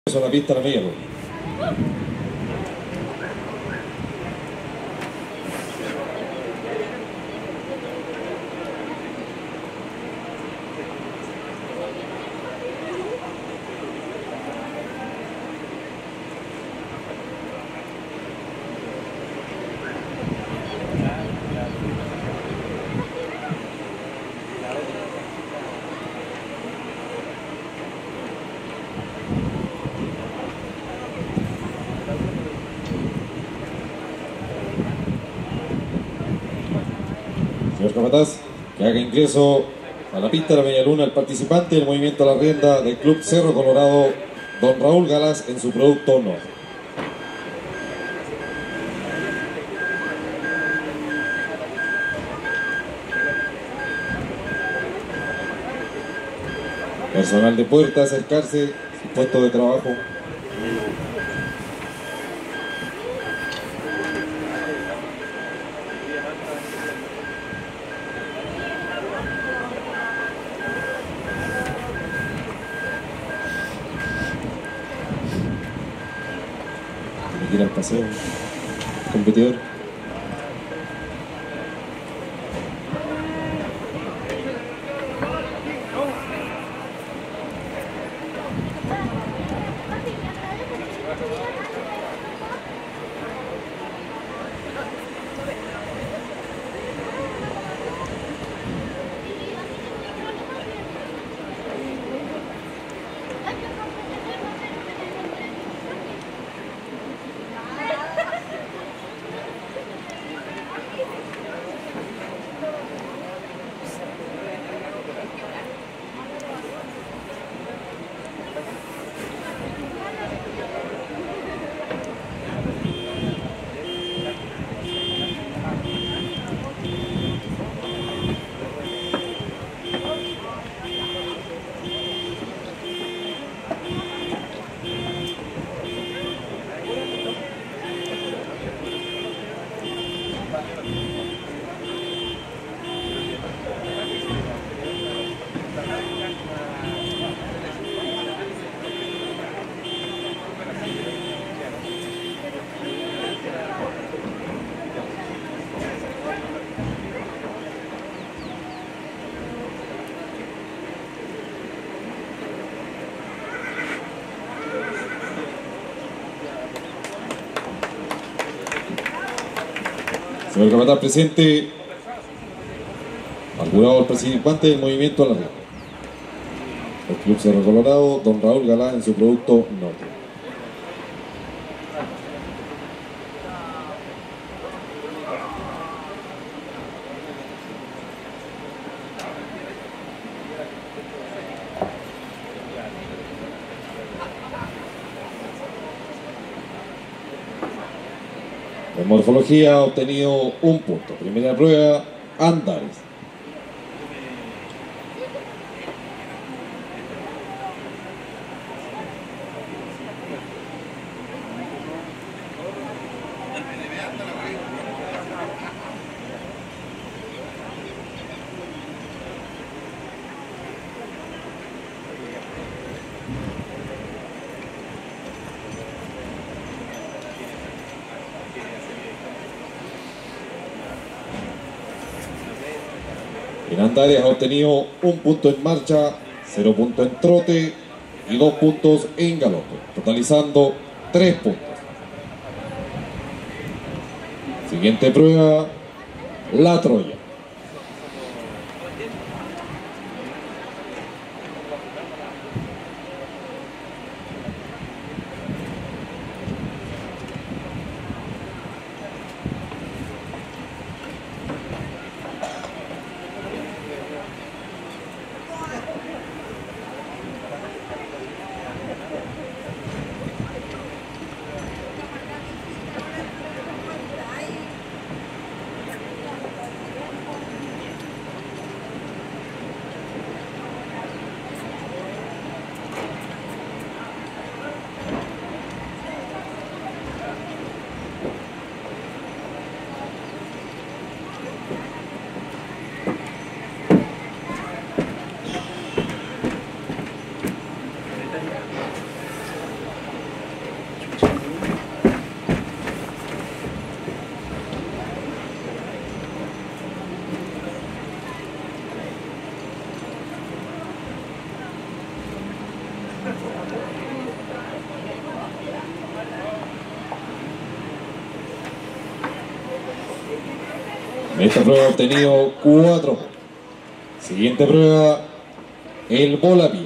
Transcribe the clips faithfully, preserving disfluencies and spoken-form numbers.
A la pista la media luna. Señor capataz, que haga ingreso a la pista de la media luna el participante del movimiento a la rienda del Club Cerro Colorado, don Raúl Galás, en su producto Norte. Personal de puerta, acercarse, su puesto de trabajo. Ir al paseo, competidor. Señor capataz, presente al jurado del participante del movimiento a la rienda. El Club Cerro Colorado, don Raúl Galás, en su producto Norte. En morfología ha obtenido un punto. Primera prueba, Andares. En Andares ha obtenido un punto en marcha, cero puntos en trote y dos puntos en galope, totalizando tres puntos. Siguiente prueba, La Troya. En esta prueba ha obtenido cuatro. Siguiente prueba, el Volapía.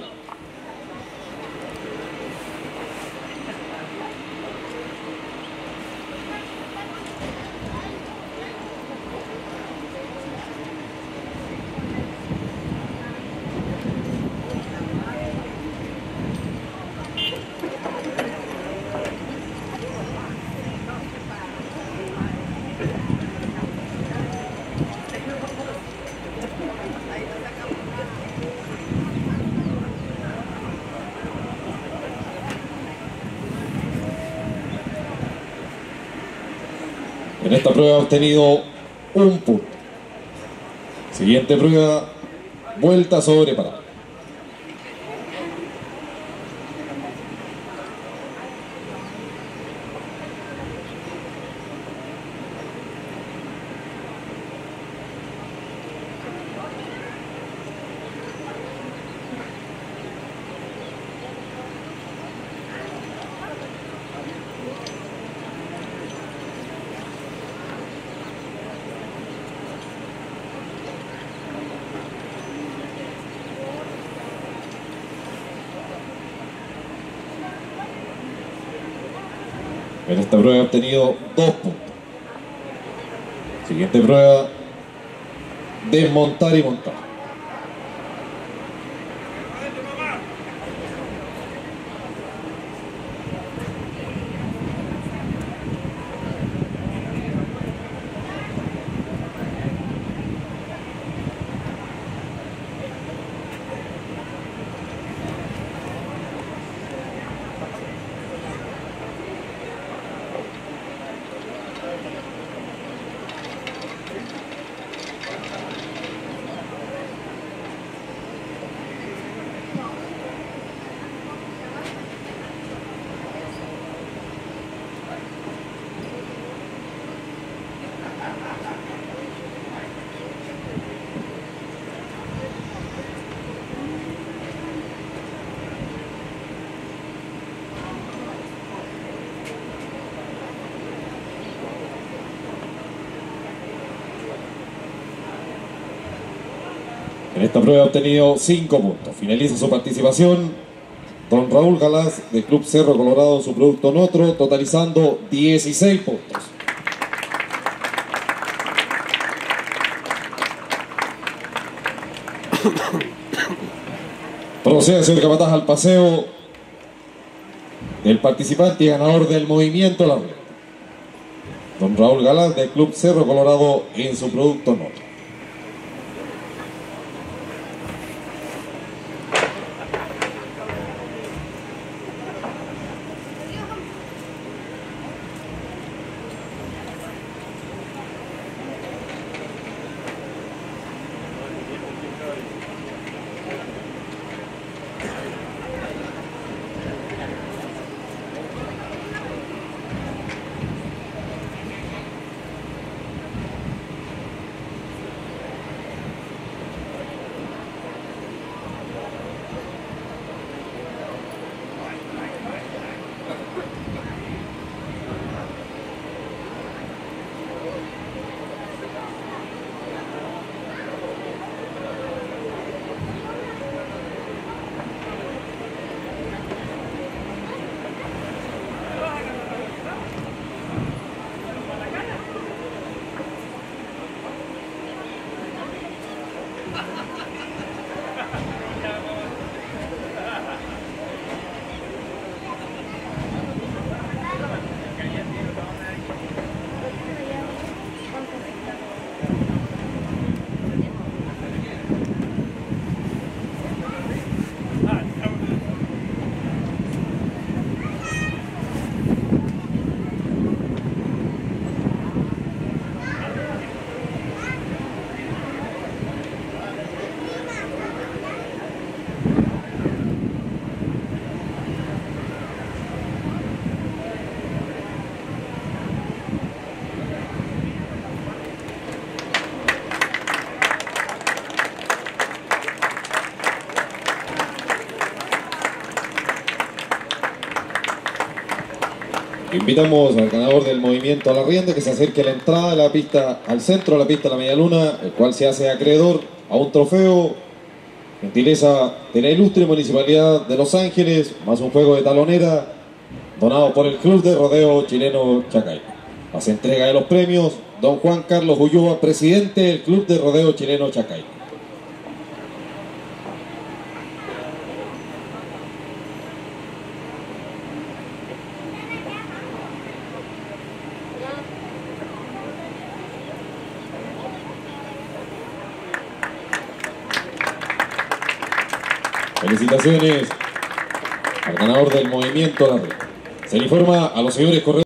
En esta prueba ha obtenido un punto. Siguiente prueba, vuelta sobre parada. En esta prueba ha obtenido dos puntos. Siguiente prueba, desmontar y montar. En esta prueba ha obtenido cinco puntos. Finaliza su participación don Raúl Galás del Club Cerro Colorado, su producto Notro, totalizando dieciséis puntos. Procede, señor capataz, al paseo del participante y ganador del movimiento La Rueda, don Raúl Galás del Club Cerro Colorado en su producto Notro. Invitamos al ganador del movimiento a la rienda que se acerque a la entrada de la pista, al centro de la pista de la Media Luna, el cual se hace acreedor a un trofeo, gentileza de la ilustre Municipalidad de Los Ángeles, más un juego de talonera donado por el Club de Rodeo Chileno Chacay. Las entrega de los premios, don Juan Carlos Ulloa, presidente del Club de Rodeo Chileno Chacay. Felicitaciones al ganador del movimiento. Se le informa a los señores corredores.